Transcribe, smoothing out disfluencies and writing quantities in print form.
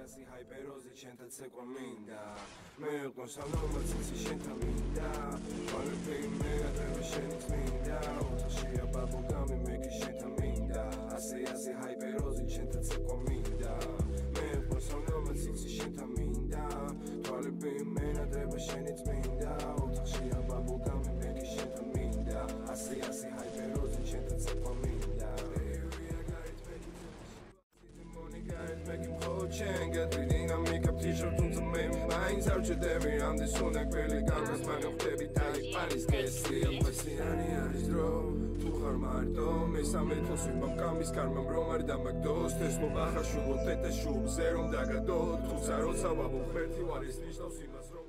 ასი ჰაიპეროზი ჩემთან ცეკვა მინდა მე იყო სამომაცი შენთან მინდა ყველაფერი მე ადრე შენით მინდა ოთახშია ბაბუგამი მე კი შენთან მინდა ასი ჰაიპეროზი ჩემთან ცეკვა მინდა მე იყო სამომაცი შენთან მინდა ყველაფერი მე ადრე შენით მინდა ოთახშია ბაბუგამი მე კი შენთან მინდა ასი ჰაიპეროზი ჩემთან ცეკვა მინდა Guys, make him hold chain, get reading and make up t-shirt on the main minds out to Debbie, I'm the son of Billy Gunner's man of Debbie Tight, Paris, Casey, I'm Passiani, Aris, Draw, Tuhar Marto, Mesa Metos, Makamis, Carmen Bromer, Damakdos, Tesmo Baja, Shubo, Teta Shub, Zerum, Dagadot, Tusarosa, Babu, Ferti, Waris, Nistos, Simas,